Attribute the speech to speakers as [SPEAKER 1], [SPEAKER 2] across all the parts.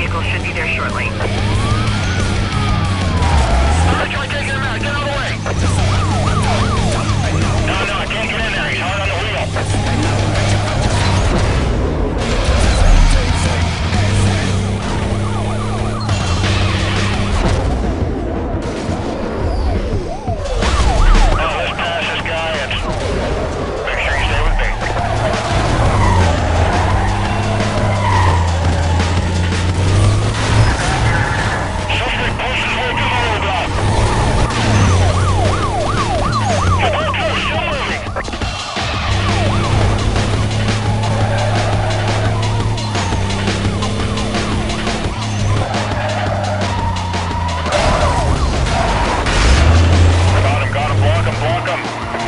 [SPEAKER 1] vehicle should be there shortly.
[SPEAKER 2] Let's try taking him out. Get out of the way. No, I can't get in there. He's hard on the wheel. Let's pass this guy and make sure you stay with me. Suspect pushes way through the roadblock. Still moving. Got him, block him.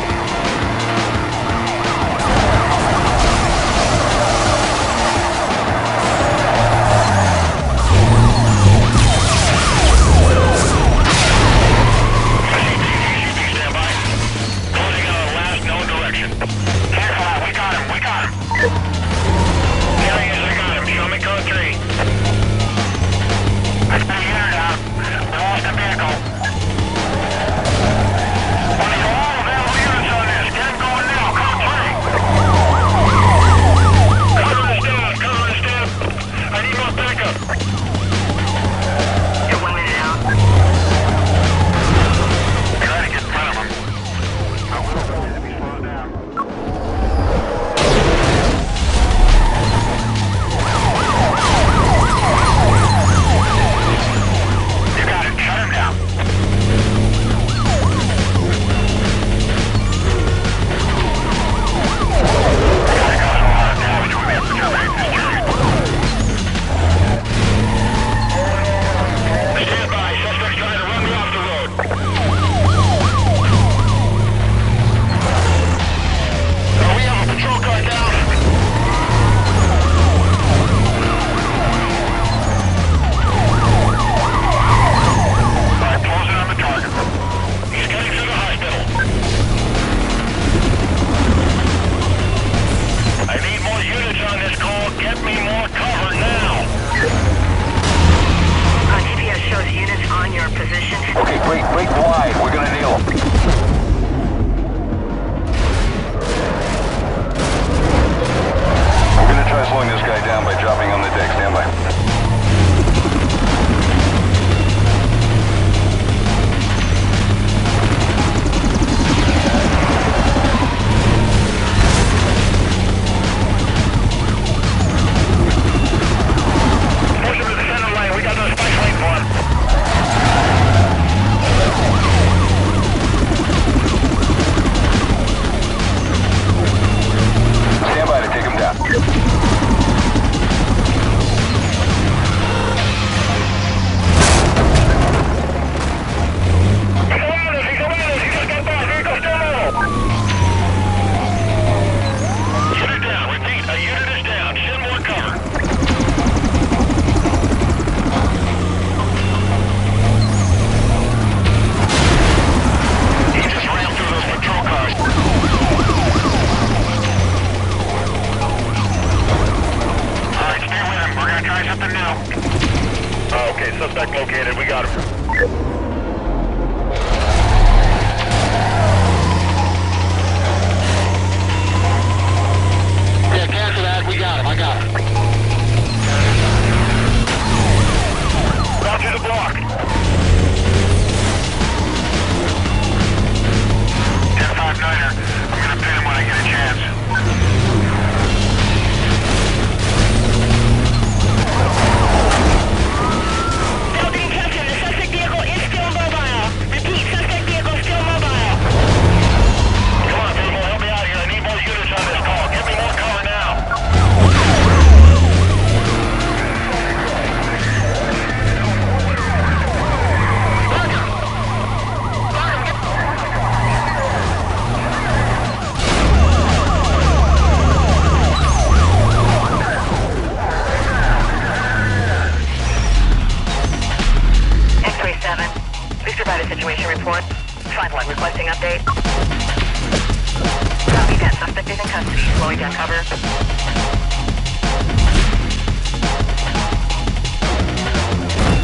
[SPEAKER 2] Suspect located, we got him. Yeah, cancel that, we got him, I got him. Down to the block. 10-5-9er, I'm gonna pin him when I get a chance.
[SPEAKER 1] Situation report. 5-1 requesting update. Copy that. Suspect is in custody. Slowing down cover.